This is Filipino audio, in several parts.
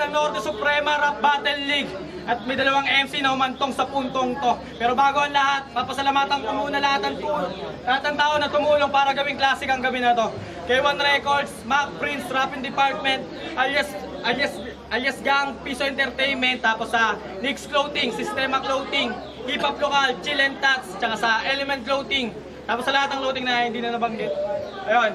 ng Norte Suprema Rap Battle League. At may dalawang MC na umantong sa puntong to. Pero bago ang lahat, papasalamatan ko muna lahat ng tao na tumulong para gawing classic ang gabi na to. K1 Records, Mac Prince, Rapping Department, alias Gang, Piso Entertainment, tapos sa Nix Clothing, Sistema Clothing, Hip Hop Local, Chill and Tats, tsaka sa Element Clothing. Tapos sa lahat ng clothing na hindi na nabanggit. Ayun.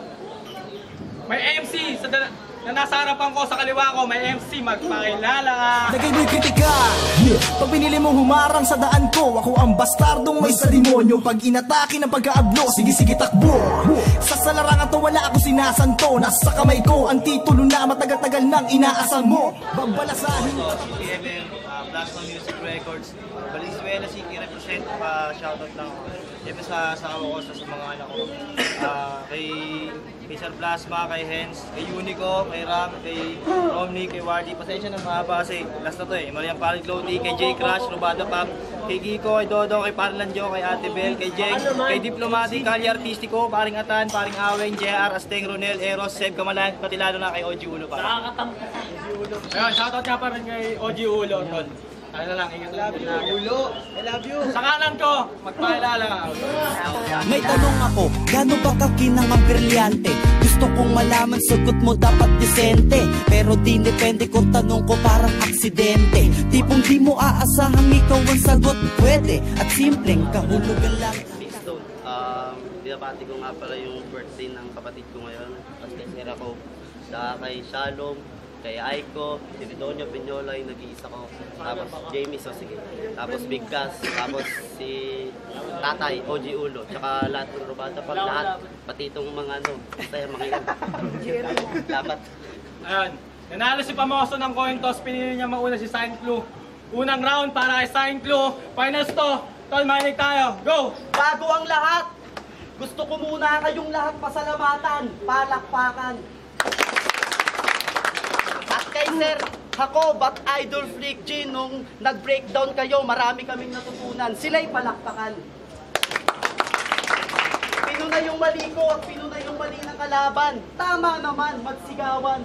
May MC na nasa harapan ko, sa kaliwa ko, may MC, magpakilala. Lagay mo'y kritika, pag pinili mong humarang sa daan ko, ako ang bastardong may sa demonyo. Pag inatake ng pagkaablo, sige takbo. Sa salarangan to wala ako sinasanto. Nasa kamay ko ang titulo na matagal-tagal nang inaasam mo. Babalasahin mo. Plasma Music Records, Valenzuela City represent, shoutout lang ako. Siyempre sa asawa ko, sa mga anak ko, kay Sir Plasma, kay Hens, kay Unico, kay Ram, kay Romney, kay Wardy. Pasensya na mahaba kasi last na to eh. Mariang Parit Clothing, kay J Crash, Robada Pop, kay Kiko, kay Dodo, kay Parlanjo, kay Ate Bel, kay Jeng, kay Diplomatic, Kali Artistico, Paring Atan, Paring Awen, JR, Asteng, Ronel, Eros, Seb, Kamalan, pati lalo na kay OG Ulo pa. Ayun, shoutout nga pa rin kay OG Ulo, tol. Ano lang, ingat lang. Ulo, I love you. Sa kanan ko, magpakilala. May tanong ako, gano'n ba kakinang ang brilyante? Gusto kong malaman, sagot mo dapat disente. Pero di depende kung tanong ko parang aksidente. Tipong di mo aasahang ikaw ang sagot, pwede. At simpleng kahulugan lang. Stone, binabati ko nga pala yung birthday ng kapatid ko ngayon. Tapos kay Sera ko, kay Shalom, kay Aiko, si Ridonio Piñola yung nag-iisa ko, tapos Jamie, so sige, tapos Big Gas, tapos si Tatay, OG Ulo, tsaka lahat ng Robata pa, lahat, pati itong mga basta yung mga yun. Dapat. Ayun, nanalo si Pamoso ng coin toss, pinili niya mauna si Saint Clue. Unang round para kay Saint Clue, finals to, tol, mahinig tayo, go! Bago ang lahat, gusto ko muna kayong lahat pasalamatan, palakpakan. At kay Sir Jacob at Idol Flick G, nung nag-breakdown kayo, marami kaming natutunan. Sila'y palakpakan. Pinuna yung mali ko at pinuna yung mali ng kalaban. Tama naman, magsigawan.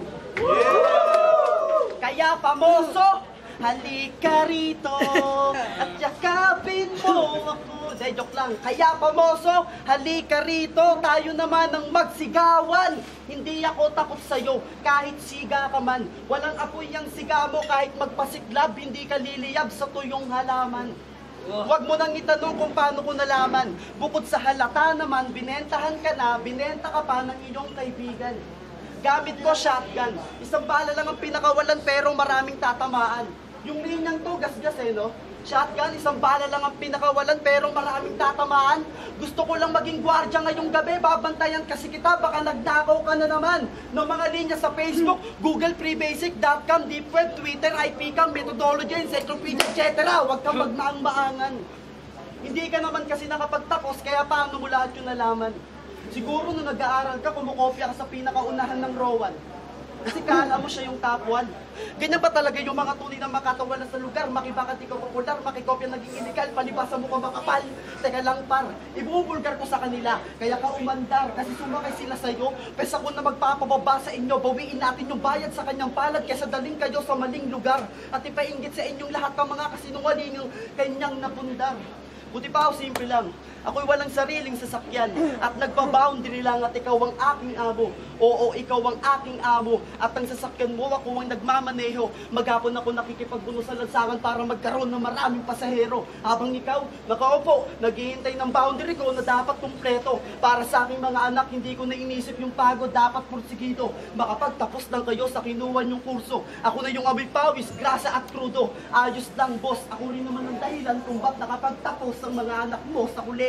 Kaya Pamoso, halika rito at yakapin mo ako. Joke lang. Kaya Pamoso, halika rito, tayo naman ang magsigawan. Hindi ako takot sa'yo, kahit siga ka man. Walang apoy ang siga mo, kahit magpasiklab, hindi ka liliyab sa tuyong halaman. Huwag mo nang itanong kung paano ko nalaman. Bukod sa halata naman, binentahan ka na, binenta ka pa ng iyong kaibigan. Gamit ko shotgun, isang bala lang ang pinakawalan pero maraming tatamaan. Yung linyang to, gasgas eh, no? Shotgun, isang bala lang ang pinakawalan pero maraming tatamaan. Gusto ko lang maging gwardya ngayong gabi, babantayan kasi kita, baka nagdakaw ka na naman ng mga linya sa Facebook, Google, Prebasic.com, Deep Web, Twitter, IPCAM, Methodology, Encyclopedia, etc. Huwag kang magmaang-maangan. Hindi ka naman kasi nakapagtapos, kaya paano mo lahat yung nalaman? Siguro nung nag-aaral ka, kumukopya ka sa pinakaunahan ng Rowan. Kasi kala mo siya yung top 1. Ganyan ba talaga yung mga tunay na makatawanan sa lugar? Makibakat ikaw popular, makikopya naging illegal, palibasa mo ka makapal. Teka lang par, ibubulgar ko sa kanila. Kaya ka umandar, kasi sumakay sila sa'yo. Pesa ko na magpapababa sa inyo, bawiin natin yung bayad sa kanyang palad kaysa daling kayo sa maling lugar. At ipainggit sa inyong lahat ng mga kasinungaling yung kanyang napundar. Buti pa ako, simple lang. Ako'y walang sariling sasakyan at nagpa-boundary lang at ikaw ang aking amo. Oo, ikaw ang aking amo at ang sasakyan mo, ako ang nagmamaneho. Maghapon ako nakikipagbuno sa lansangan para magkaroon ng maraming pasahero. Habang ikaw, nakaupo, naghihintay ng boundary ko na dapat kumpleto. Para sa aking mga anak, hindi ko na inisip yung pagod, dapat pursigido. Makapagtapos lang kayo sa kinuha yung kurso. Ako na yung amoy pawis, grasa at krudo. Ayos lang boss, ako rin naman ang dahilan kung ba't nakapagtapos ang mga anak mo sa kulehiyo.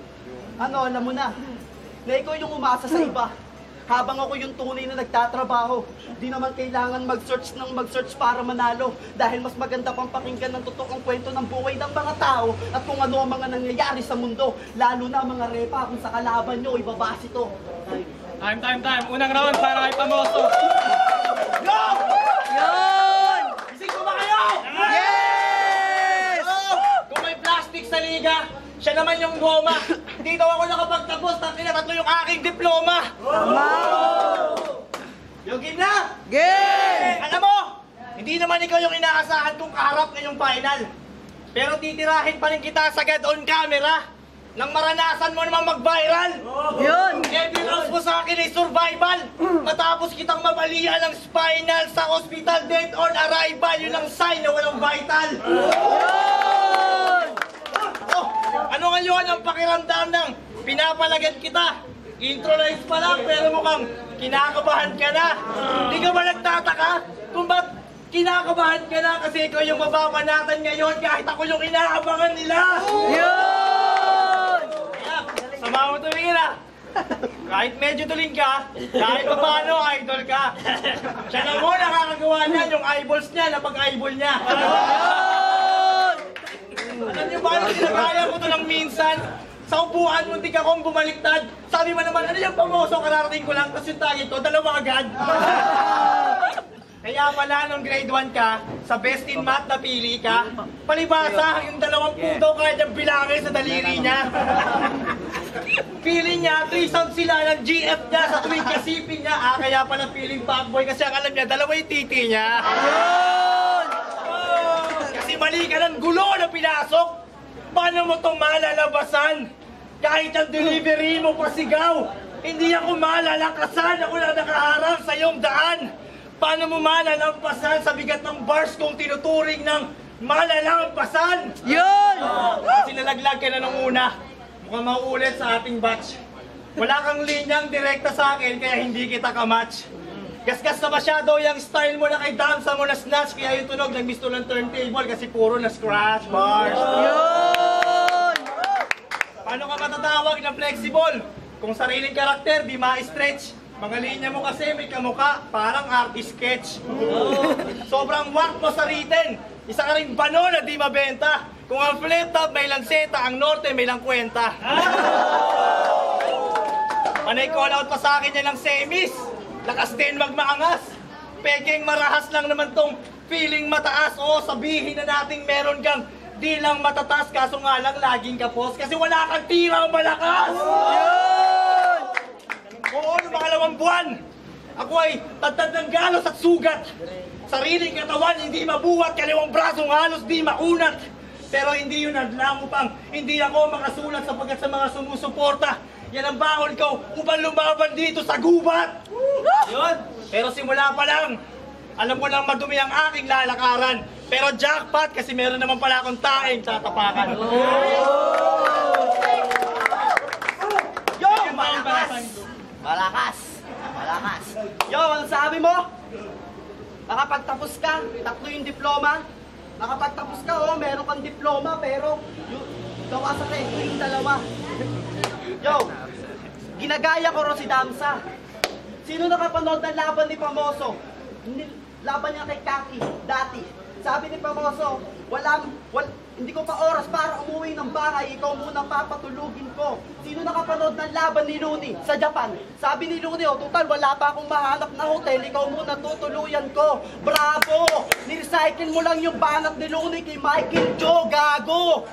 Ano, alam mo na ikaw yung umasa sa iba. Habang ako yung tunay na nagtatrabaho, di naman kailangan mag-search para manalo. Dahil mas maganda pang pakinggan ng totoong kwento ng buhay ng mga tao at kung ano ang mga nangyayari sa mundo. Lalo na mga repa, kung sa kalaban nyo, ibabase to. Time. Unang round para kay Pamoso. Go! Yun! Isig ko ba kayo? Yes! Kung may plastic sa liga, siya naman yung goma. Dito ako nakapagtapos, tatlo yung aking diploma. Tama! Yung game na? Game! Alam mo, Hindi naman ikaw yung inaasahan kong kaharap ngayong final. Pero titirahin pa rin kita sagad on camera nang maranasan mo naman mag-viral. Yun! Every rounds mo sa akin ay survival. Matapos kitang mabalian ng spinal sa hospital, dead on arrival. Yun ang sign na walang vital. Oh, ano ngayon ang pakiramdam ng pinapalagad kita? Intro lines pa lang pero mukhang kinakabahan ka na. Di ka ba nagtataka kung ba't kinakabahan ka na? Kasi ikaw yung mababanatan ngayon kahit ako yung inaabangan nila. Sama mo tumingin ah. Kahit medyo tuling ka, kahit pa paano idol ka. Siya na mo nakakagawa niya yung eyeballs niya na pag-eyeball niya. Alam niyo ba, sinagaya ko to ng minsan. Sa upuan, muntik akong bumaliktad. Sabi mo naman, ano yung pamoso, kararating ko lang, tapos yung target ko, dalawa agad. Kaya pala nung grade 1 ka, sa best in math na pili ka, palibasa, yung 20 daw kaya niyang bilangin sa daliri niya. Feeling niya, 3 sounds sila ng GF niya sa tuwing kasipin niya. Kaya pala feeling fuckboy kasi ang alam niya, dalawa yung titi niya. Kasi mali ka ng gulo na pinasok. Paano mo itong malalabasan? Kahit ang delivery mo pasigaw, hindi ako malalakasan. Ako lang nakaharap sa iyong daan. Paano mo malalampasan sa bigat ng bars kung tinuturing ng malalampasan? Yun! Kasi nalaglag ka na nung una. Mukhang mauulit sa ating batch. Wala kang linyang direkta sa akin kaya hindi kita kamatch. Gasgas na masyado yung style mo na kay dansa mo na snatch. Kaya yung tunog ng gusto ng turntable kasi puro na scratch bars. Yun! Paano ka matatawag na flexible? Kung sariling karakter, di ma-stretch. Mga linya mo kasi may kamuka, parang artist sketch. Sobrang warp mo sa written. Isa ka rin bano na di mabenta. Kung ang flip top may lanseta, ang norte may lang kwenta. Panay call out pa sa akin yan ng semis. Lakas din magmaangas. Peking marahas lang naman tong feeling mataas. O sabihin na nating meron kang di lang matatas. Kaso nga lang laging kapos. Kasi wala kang tirang malakas. Oo, noong mga 2 buwan, ako ay tagtad ng galos at sugat. Sariling katawan, hindi mabuhat, kaliwang brasong halos di maunat. Pero hindi yun adlang upang hindi ako makasulat sapagkat sa mga sumusuporta. Yan ang bahon ko upang lumaban dito sa gubat. Yun, pero simula pa lang, alam ko lang madumi ang aking lalakaran. Pero jackpot kasi meron naman pala akong taeng tatapakan. Yo! Malakas! Malakas! Yo, ano sabi mo? Nakapagtapos ka, 3 yung diploma. Nakapagtapos ka, oh, meron kang diploma, pero yung gawa sa resto yung 2. Yo, ginagaya ko rin si Damsa. Sino nakapanood ng laban ni Pamoso? Laban niya kay Kaki, dati. Sabi ni Pamoso, hindi ko pa oras para umuwi ng bahay, ikaw muna papatulugin ko. Sino nakapanood ng laban ni Looney sa Japan? Sabi ni Looney, oh, total wala pa akong mahanap na hotel, ikaw muna tutuluyan ko. Bravo! Nirecycle mo lang yung banat ni Looney kay Michael Joe, gago!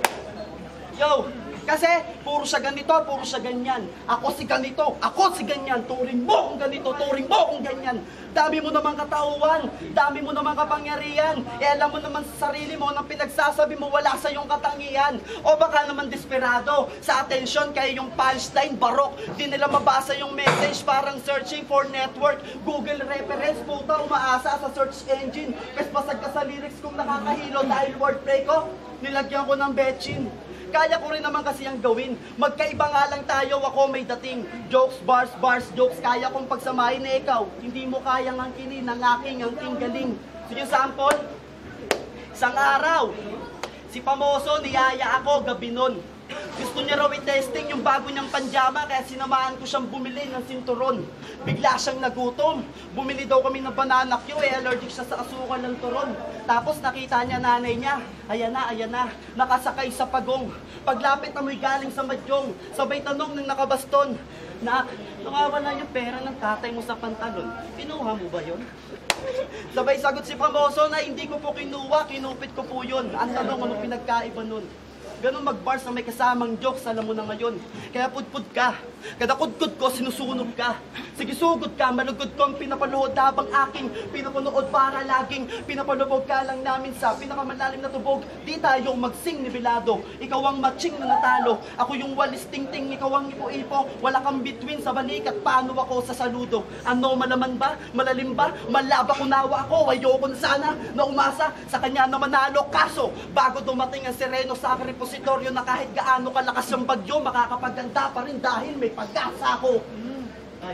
Yo, kasi puro siya ganito, puro siya ganyan. Ako si ganito, ako si ganyan. Turing mo kung ganito, turing mo kung ganyan. Dami mo naman katauhan, dami mo naman kapangyarihan. Alam mo naman sa sarili mo nang pinagsasabi mo wala sa iyong katangian. O baka naman desperado sa atensyon kaya yung punchline barok. Di nila mabasa yung message, parang searching for network. Google reference, puta umaasa sa search engine. Pesbasag ka sa lyrics kung nakakahilo dahil wordplay ko. Nilagyan ko ng betchin. Kaya ko rin naman kasi ang gawin. Magkaiba nga lang tayo, ako may dating. Jokes, bars, bars, jokes. Kaya kong pagsamahin na ikaw. Hindi mo kayang angkinin ng aking galing. Sige, sample. Isang araw, si Pamoso niyaya ako gabi nun. Gusto niya raw i-testing yung bago niyang panjama kaya sinamahan ko siyang bumili ng sinturon. Bigla siyang nagutom. Bumili daw kami ng banana Q allergic siya sa asukal ng turon. Tapos nakita niya nanay niya. Ayan na, nakasakay sa pagong. Paglapit amoy galing sa madyong. Sabay tanong ng nakabaston. Nakawala yung pera ng tatay mo sa pantalon. Pinuha mo ba yun? Sabay sagot si Pamoso na hindi ko po kinuha, kinupit ko po yun. Ang tanong, anong pinagkaiba nun? Ganun mag-bars na may kasamang jokes, alam mo na ngayon. Kaya pudpud ka. Kadakudkod ko, sinusunog ka. Sige, sugod ka, malugod ko ang pinapaluhod habang aking pinapanood para laging pinapalubog ka lang namin sa pinakamalalim na tubog. Di tayo magsing nibilado. Ikaw ang matching na natalo. Ako yung walis ting-ting, ikaw ang ipo-ipo. Wala kang between sa balikat, paano ako sa saludo? Ano, malaman ba? Malalim ba? Malaba kunawa ako. Ayoko na sana na umasa sa kanya na manalo. Kaso, bago dumating ang sireno sa aking repositoryo na kahit gaano kalakas ang bagyo, makakapaganda pa rin dahil may pag-asa ako. Ay.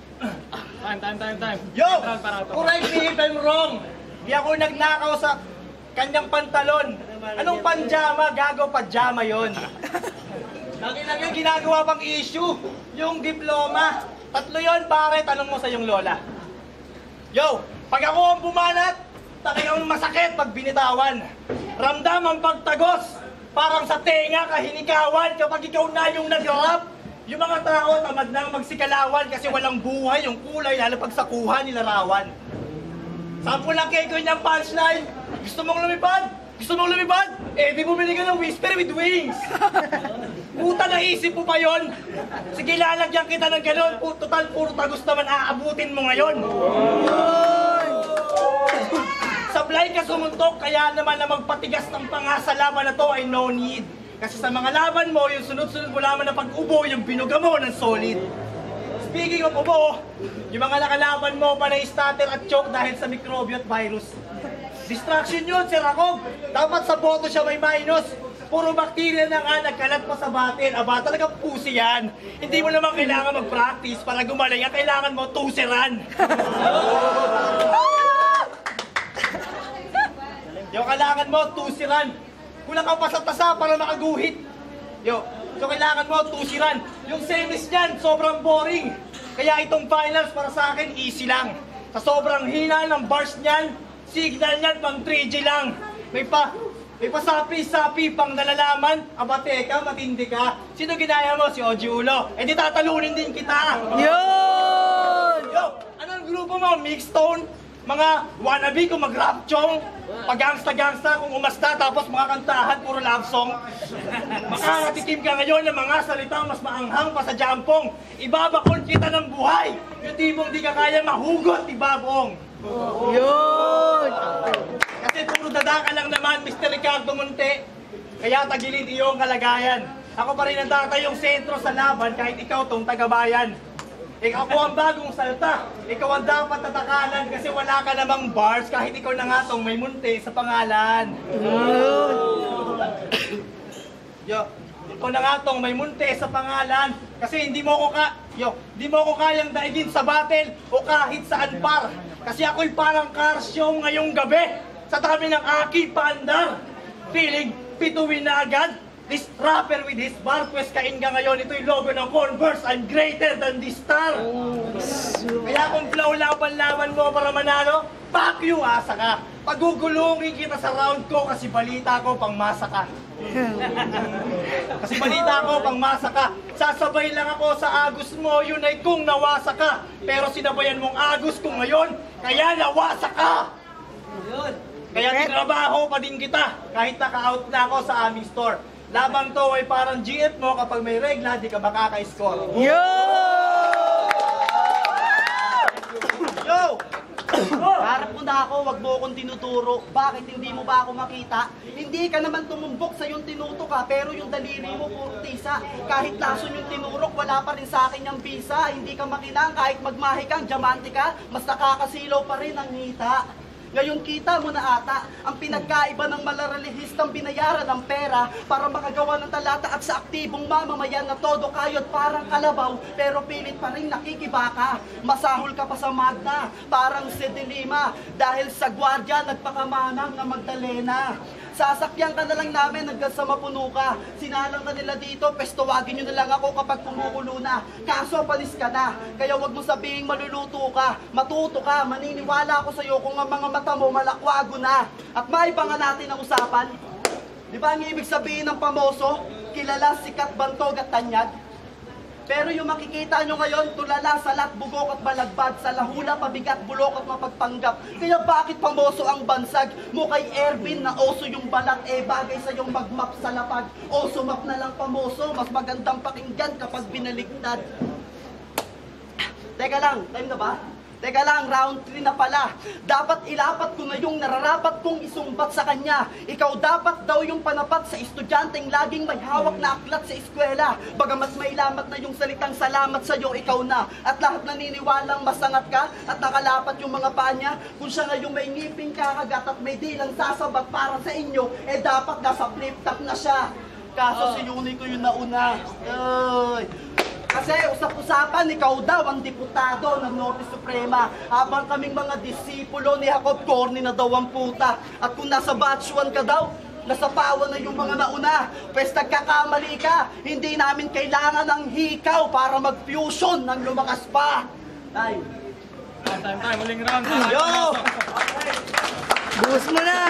Time. Yo! Para to. Correct me if I'm wrong. Di ako nagnakaw sa kanyang pantalon. Anong panjama? Gago, pajama yon. Lagi lang yung ginagawa pang issue. Yung diploma. 3 yon, pare. Tanong mo sa yung lola. Yo! Pag ako ang bumanat, talagang masakit pag binitawan. Ramdam ang pagtagos. Parang sa tenga kahinikawan kapag ikaw na yung nag-rap. Yung mga tao tamad na magsikalawan kasi walang buhay yung kulay lalo pag sa kuha nilarawan. Sample lang kayo niyang punchline. Gusto mong lumipad? Gusto mong lumipad? Eh di bumili ka ng whisper with wings. Puta, naisip mo pa yon? Sige, lalagyan kita ng gano'n. Total, puro tagos naman aabutin mo ngayon. Sablay ka sumuntok, kaya naman na magpatigas ng panga sa laban na to ay no need. Kasi sa mga laban mo, yung sunod-sunod mo lamang na pag-ubo, yung binuga mo ng solid. Speaking of ubo, yung mga nakalaban mo pa na stutter at choke dahil sa mikrobyo at virus. Distraction yun, Sir Jacob. Dapat sa boto siya may minus. Puro bakterya na nga nagkalat pa sa batin. Aba, talagang pusi yan. Hindi mo naman kailangan mag-practice para gumaling. Ang kailangan mo, tuseran. Yung kailangan mo, tusiran. Kulang kang pasat-tasa para makaguhit. Yo, so kailangan mo, tusiran. Yung semis niyan, sobrang boring. Kaya itong finals para sa akin, easy lang. Sa sobrang hina ng bars niyan, signal niyan pang 3G lang. May pasapi-sapi pang nalalaman. Aba, teka, matindi ka. Sino ginaya mo? Si Oji Ulo. Eh di tatalunin din kita. Yun! Yo, anong grupo mo? Mixed tone? Mga wannabe kung mag-rap chong? Pag-gangsta-gangsta kung umasta tapos mga kantahan, puro love song? Makakatikim ka ngayon ng mga salitang mas maanghang pa sa jampong. Ibabakon kita ng buhay. Yung tipong di ka kaya mahugot, ibabong. Yun! Kasi puro dadaka lang naman, Mr. Ricardo Monte. Kaya tagilid iyong kalagayan. Ako pa rin ang tatayong sentro sa laban kahit ikaw tong tagabayan. Ikaw ang bagong salta. Ikaw ang dapat tatakalan kasi wala ka namang bars kahit ikaw na nga tong may munti sa pangalan. Yo, ikaw na nga tong may munti sa pangalan kasi hindi mo ko kayang daigin sa battle o kahit saan par. Kasi ako'y parang car show ngayong gabi sa dami ng aking paandar. Feeling pituwin na agad. This rapper with his bar quest kainga ngayon, ito'y logo ng Converse, I'm greater than this star. Kaya kung flow laban-laban mo para manalo, fuck you, asa ka. Pagugulungin kita sa round ko kasi balita ko pang masa ka. Kasi balita ko pang masa ka. Sasabay lang ako sa agos mo, yun ay kung nawasa ka. Pero sinabayan mong agos ko ngayon, kaya nawasa ka. Kaya tinrabaho pa din kita, kahit naka-out na ako sa aming store. Labang to ay parang GF mo kapag may regla, di ka makaka-score. Yo! Harap mo na ako, wag mo akong tinuturo. Bakit hindi mo ba ako makita? Hindi ka naman tumumbok sa yung tinuto ka, pero yung daliri mo puro tisa. Kahit lason yung tinurok, wala pa rin sa akin yung visa. Hindi ka makinang kahit magmahi kang diamante ka, mas nakakasilaw pa rin ang ngita. Ngayon kita mo na ata ang pinagkaiba ng malaralihistang binayaran ng pera para makagawa ng talata at sa aktibong mamamayan na todo kayot parang kalabaw pero pilit pa rin nakikibaka. Masahol ka pa sa Magna, parang si Dilima dahil sa gwardiya nagpakamanang na Magdalena. Sasakyan ka na lang namin hanggang sa mapuno ka. Sinalang ka nila dito, pestuwagin nyo na lang ako kapag kumukulo na. Kaso panis ka na, kaya wag mo sabihing maluluto ka. Matuto ka, maniniwala ako sa'yo kung ang mga mata mo malakwago na. At maiba nga natin ang usapan. Di ba ang ibig sabihin ng pamoso? Kilala, sikat, bantog at tanyag. Pero yung makikita nyo ngayon, tulala, salat, bugok at balagbad, sa lahula, pabigat, bulok at mapagpanggap. Kaya bakit pamoso ang bansag mo kay Erwin na oso yung balat, bagay sa yung magmap sa lapag. Oso map na lang pamoso, mas magandang pakinggan kapag binaligtad. Teka lang, time na ba? Teka lang, round 3 na pala. Dapat ilapat ko na yung nararapat kong isumbat sa kanya. Ikaw dapat daw yung panapat sa estudyanteng laging may hawak na aklat sa eskwela. Bagamat may lamat na yung salitang salamat sa'yo, ikaw na. At lahat naniniwalang masangat ka at nakalapat yung mga paa niya. Kung siya nga yung may ngiping kakagat at may dilang sasabat para sa inyo, dapat nasa flip-top na siya. Kaso si Yuni ko yung nauna. Ay. Kasi usap-usapan, ikaw daw ang diputado ng Norte Suprema. Habang kaming mga disipulo ni Jacob Corny na daw ang puta. At kung nasa batch 1 ka daw, nasa pawa na yung mga nauna. Pwes nagkakamali ka, hindi namin kailangan ng hikaw para mag-fusion ng lumakas pa. Time. Time, muling round. Yo! Buhos mo na!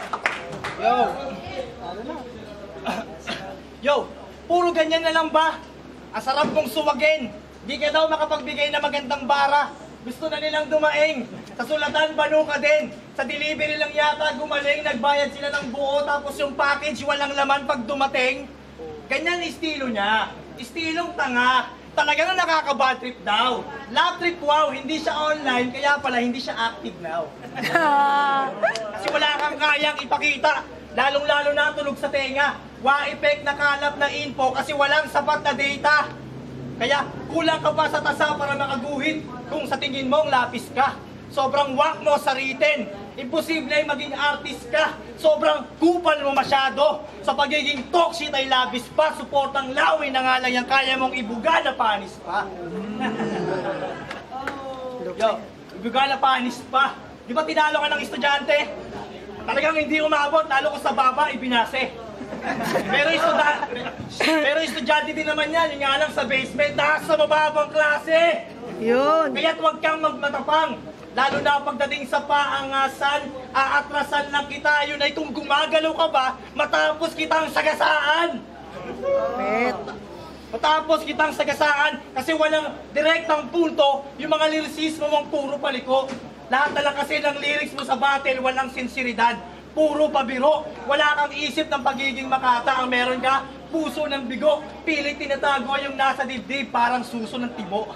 Yo, puro ganyan na lang ba? Ang sarap kong suwagin. Di ka daw makapagbigay na magandang bara. Gusto na nilang dumaing. Sa sulatan, banu ka din. Sa delivery lang yata gumaling. Nagbayad sila ng buo tapos yung package walang laman pag dumating. Ganyan estilo niya. Estilong tanga. Talagang nakaka-bad trip daw. Love trip, wow. Hindi siya online, kaya pala hindi siya active now. Kasi wala kang kayang ipakita. Lalong-lalo na tulog sa tenga. Wa-effect na kalap na info kasi walang sapat na data. Kaya kulang ka pa sa tasa para makaguhit kung sa tingin mong lapis ka. Sobrang wak mo sa written. Imposible ay maging artist ka. Sobrang kupal mo masyado. Sa pagiging talk shit ay labis pa. Suportang lawin na nga lang yung kaya mong ibuga na panis pa. Yo, ibuga na panis pa. Di ba tinalo ka ng estudyante? Talagang hindi umabot, lalo ko sa baba, ibinase. Pero estudyante din naman yan, yung nga lang sa basement, sa mababang klase. Yun! Kaya't huwag kang magmatapang. Lalo na pagdating sa paangasan, aatrasan lang kita. Yun ay kung gumagalaw ka ba, matapos kitang sagasaan. Matapos kitang sagasaan, kasi walang direktang punto, yung mga lirisismo mong puro paliko. Lahat na lang kasi ng lyrics mo sa battle, walang sinseridad. Puro pabiro, wala kang isip ng pagiging makata. Ang meron ka, puso ng bigo. Pilit tinatago yung nasa dibdib, parang suso ng tibo.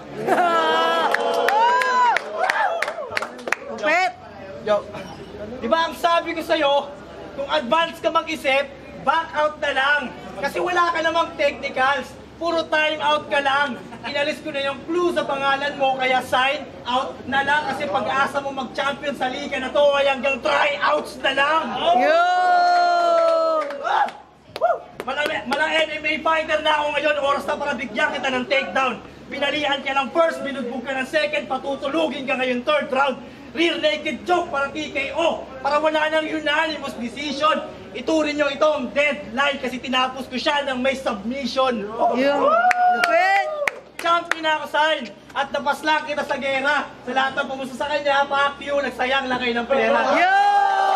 Kupit! Yo, di ba ang sabi ko sa'yo, kung advance ka mag-isip, back out na lang. Kasi wala ka namang technicals. Puro time out ka lang. Inalis ko na yung clue sa pangalan mo, kaya sign out na lang. Kasi pag-asa mo mag-champion sa liga na to ay hanggang tryouts na lang. Yun! Malang MMA fighter na ako ngayon. Oras na para bigyan kita ng takedown. Pinalihan ka ng first, binugbog ka ng second, patutulugin ka ngayon third round. Rear naked choke para TKO. Para wala nang unanimous decision. Iturin nyo itong deadline kasi tinapos ko siya ng may submission. Yun! Kupit! Champion na ako, sign! At napaslang kita sa gera. Sa lahat ng pumusta sa kanya, fuck you, nagsayang lang kayo ng pera. Yun!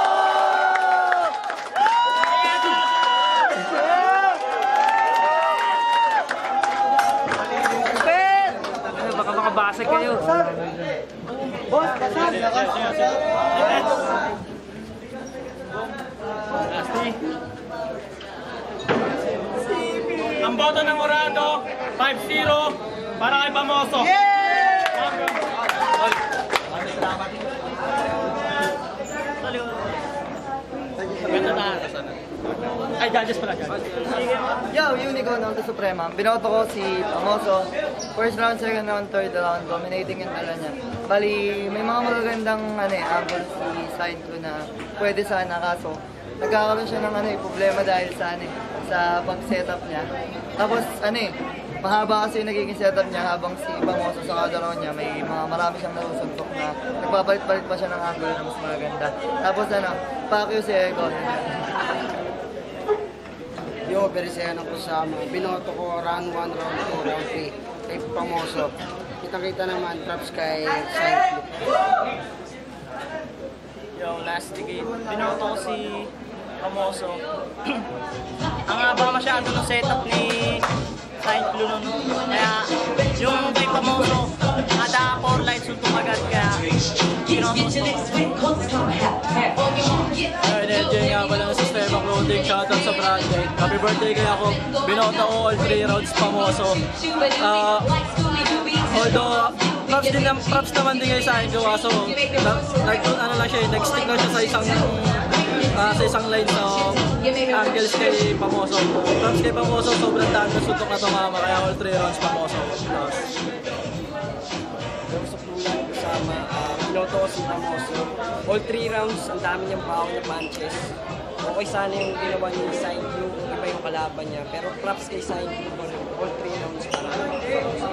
Kupit! Baka makabasag kayo. Ang boto ng Morado, 5-0 para kay Pamoso. Ay, judges pala. Yo, Unico ng The Suprema. Binoto ko si Pamoso. First round, second round, third round, dominating yung ala niya. Bali, may mga magagandang angle si side ko na pwede sana, kaso nagkakaroon siya ng problema dahil sa pag-setup niya. Tapos mahaba kasi yung nagiging setup niya habang si Pamoso sa kada round niya, may marami siyang nasusuntok na nagpapalit-palit pa siya ng angle na mas maganda. Tapos Pacquiao si Ego. Yo, very saya ng kusama. Binoto ko round 1, round 2, round 3 kay Pamoso. Kita-kita naman traps kay Cyclo. Yo, last decade, binoto ko si Pamoso. Ang haba masyado ng setup ni Saint Luno. Kaya yung kay Pamoso, kada 4 lights suntok agad. Kaya LJ nga pala ng Sistema Clothing, shoutout sa Friday. Happy birthday kaya ako. Binoto ko all 3 rounds Pamoso. Although, props naman din kayo sa akin gawa. So, nag-stick lang siya sa isang line ng angles kay Pamoso. Props kay Pamoso, sobrang dami na suntok na tumama. Kaya all 3 rounds Pamoso. Pero sa pulang kasama, binoto ko si Pamoso. All 3 rounds, ang dami niyang baon na punches. Okay sana yung ginawa niya yung Saint Blue, iba yung kalaban niya. Pero props kay Saint Blue, all 3 rounds para